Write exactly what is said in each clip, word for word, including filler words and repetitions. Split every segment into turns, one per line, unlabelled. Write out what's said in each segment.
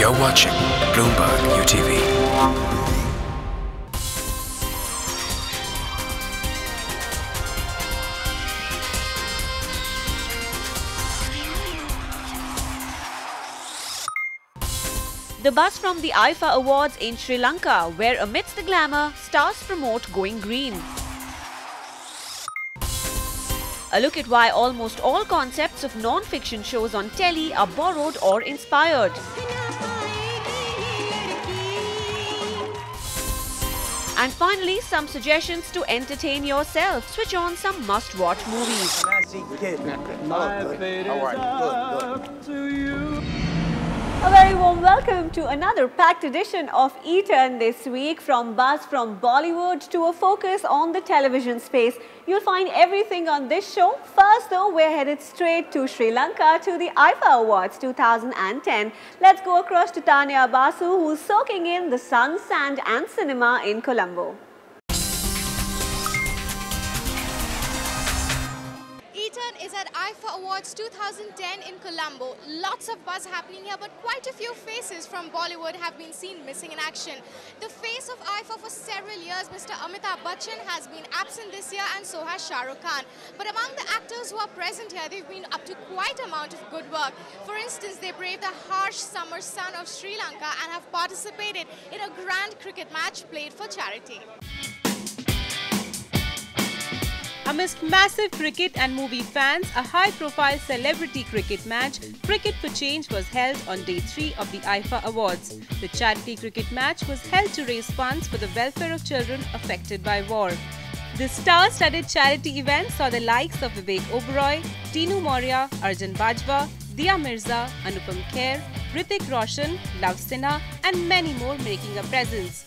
You're watching Bloomberg U T V.
The buzz from the I I F A Awards in Sri Lanka, where amidst the glamour, stars promote going green. A look at why almost all concepts of non-fiction shows on telly are borrowed or inspired. And finally, some suggestions to entertain yourself. Switch on some must-watch movies. A very warm welcome to another packed edition of E-Turn this week. From buzz from Bollywood to a focus on the television space. You'll find everything on this show. First though, we're headed straight to Sri Lanka to the I I F A Awards two thousand ten. Let's go across to Tanya Basu, who's soaking in the sun, sand and cinema in Colombo.
E-Turn is at I I F A Awards two thousand ten in Colombo. Lots of buzz happening here, but quite a few faces from Bollywood have been seen missing in action. The face of I I F A for several years, Mister Amitabh Bachchan, has been absent this year, and so has Shah Rukh Khan. But among the actors who are present here, they've been up to quite a amount of good work. For instance, they braved the harsh summer sun of Sri Lanka and have participated in a grand cricket match played for charity.
Amidst massive cricket and movie fans, a high-profile celebrity cricket match, Cricket for Change, was held on day three of the I I F A Awards. The charity cricket match was held to raise funds for the welfare of children affected by war. The star-studded charity event saw the likes of Vivek Oberoi, Tinu Moria, Arjun Bajwa, Dia Mirza, Anupam Kher, Hrithik Roshan, Love Sinha and many more making a presence.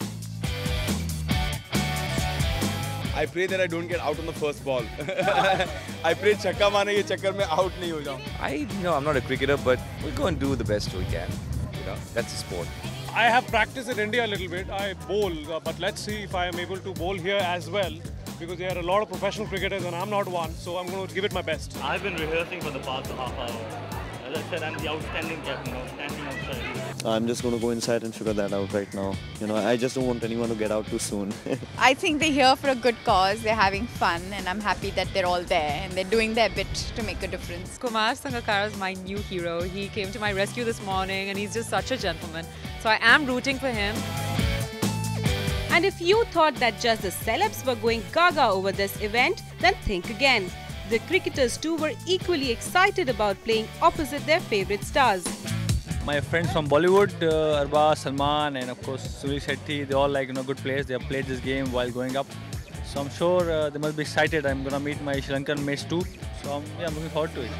I pray that I don't get out on the first ball. I pray chakka maane ye chakkar mein out nahi ho jaun.
I, you know, I'm not a cricketer, but we'll go and do the best we can. You know, that's the sport.
I have practiced in India a little bit. I bowl, uh, but let's see if I am able to bowl here as well, because there are a lot of professional cricketers and I'm not one, so I'm going to give it my best.
I've been rehearsing for the past half hour. As I said, I'm the outstanding captain, outstanding outside.
I'm just going to go inside and figure that out right now. You know, I just don't want anyone to get out too soon.
I think they're here for a good cause. They're having fun, and I'm happy that they're all there and they're doing their bit to make a difference.
Kumar Sangakkara is my new hero. He came to my rescue this morning and he's just such a gentleman. So I am rooting for him.
And if you thought that just the celebs were going gaga over this event, then think again. The cricketers too were equally excited about playing opposite their favourite stars.
My friends from Bollywood, uh, Arba, Salman and of course Sunil Shetty, they all like, you know, good players. They have played this game while growing up. So I'm sure uh, they must be excited. I'm going to meet my Sri Lankan mates too. So um, yeah, I'm looking forward to it.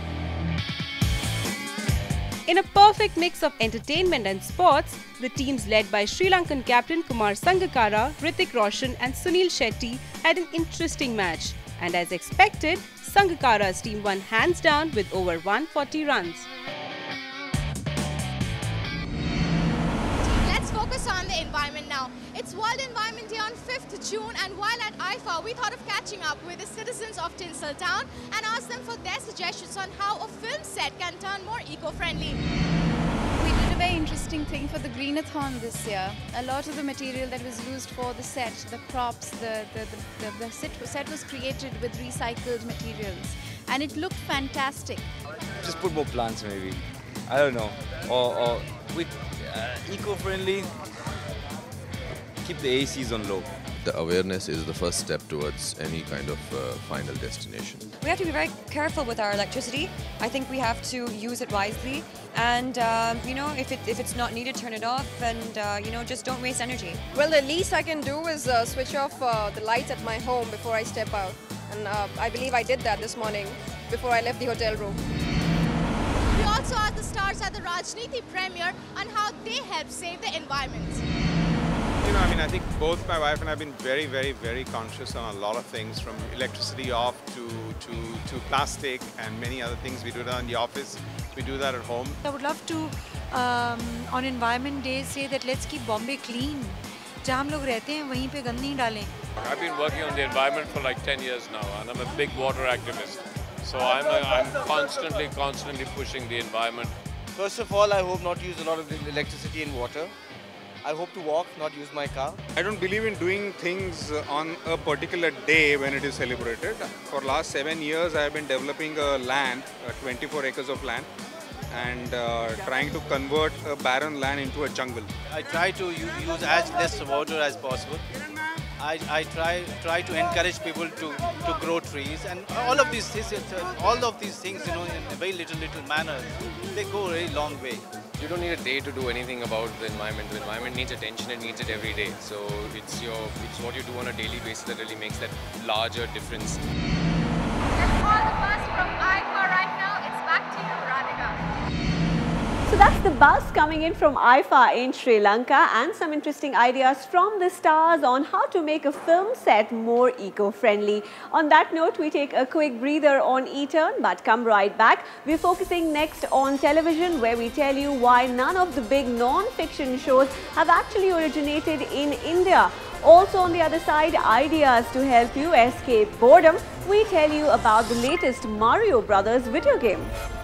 In a perfect mix of entertainment and sports, the teams led by Sri Lankan captain Kumar Sangakkara, Hrithik Roshan and Sunil Shetty had an interesting match. And as expected, Sangakkara's team won hands down with over one hundred forty runs.
Let's focus on the environment now. It's World Environment Day on fifth of June, and while at I I F A, we thought of catching up with the citizens of Tinseltown and asked them for their suggestions on how a film set can turn more eco-friendly.
We did a very interesting thing for the Greenathon this year. A lot of the material that was used for the set, the props, the, the, the, the, the set, set was created with recycled materials, and it looked fantastic.
Just put more plants maybe. I don't know. Or, or with uh, eco-friendly, keep the A Cs on low.
The awareness is the first step towards any kind of uh, final destination.
We have to be very careful with our electricity. I think we have to use it wisely, and uh, you know, if it if it's not needed, turn it off, and uh, you know, just don't waste energy.
Well, the least I can do is uh, switch off uh, the lights at my home before I step out, and uh, I believe I did that this morning before I left the hotel room.
We also asked the stars at the Rajneeti premiere on how they help save the environment.
You know, I mean, I think both my wife and I have been very, very, very conscious on a lot of things, from electricity off to, to, to plastic and many other things. We do that in the office, we do that at home.
I would love to, um, on Environment Day, say that let's keep Bombay clean. जहाँ हम लोग रहते हैं वहीं पे गंदगी डालें.
I've been working on the environment for like ten years now, and I'm a big water activist. So I'm, a, I'm constantly, constantly pushing the environment
First of all, I hope not to use a lot of electricity and water. I hope to walk, not use my car.
I don't believe in doing things on a particular day when it is celebrated. For last seven years, I have been developing a land, uh, twenty-four acres of land, and uh, trying to convert a barren land into a jungle.
I try to use as less water as possible. I, I try try to encourage people to, to grow trees, and all of these things, all of these things, you know, in a very little little manner, they go a very long way.
You don't need a day to do anything about the environment. The environment needs attention, it needs it every day. So it's your it's what you do on a daily basis that really makes that larger difference.
That's all the buzz from I F A right now. It's back to you, Radhika.
So that's the buzz coming in from I F A in Sri Lanka, and some interesting ideas from the stars on how to make a film set more eco-friendly. On that note, we take a quick breather on E-Turn, but come right back. We're focusing next on television, where we tell you why none of the big non-fiction shows have actually originated in India. Also on the other side, ideas to help you escape boredom. We tell you about the latest Mario Brothers video game.